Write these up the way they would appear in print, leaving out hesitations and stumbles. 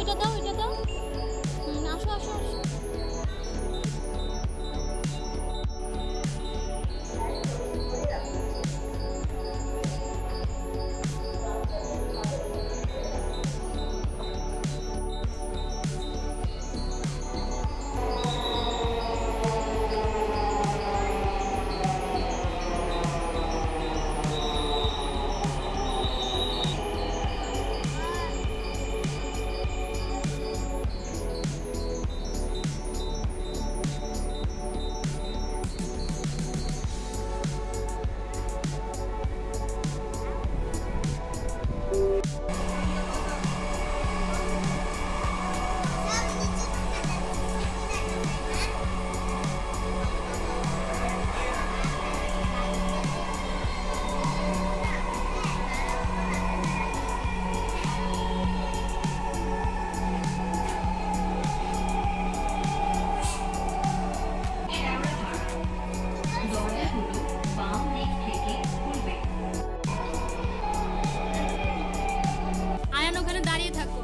এটা দাও, এটা দাও। আসো আসো আসো। আয়ান ওখানে দাঁড়িয়ে থাকো।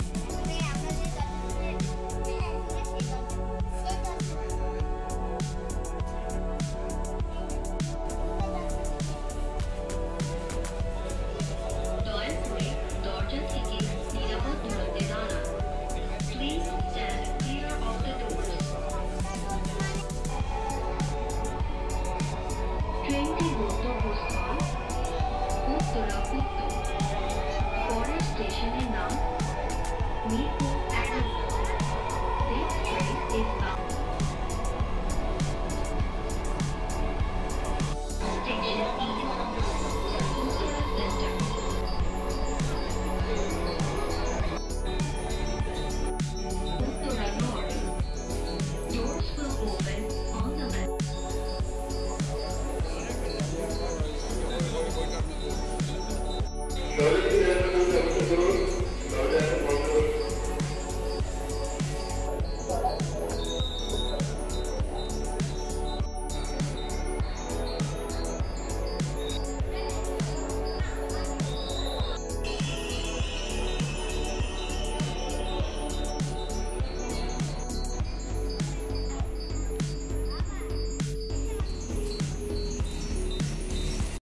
দরজা থেকে নিরাপদ দূরত্বে দাঁড়ান। Please stand clear of the doors. ট্রেনটি গন্তব্যস্থল উত্তরা উত্তর। পরের স্টেশনের নাম Mirpur 11। This train is bound. Station East, Uttara Center. Uttara North. Doors will open on the left. Sorry.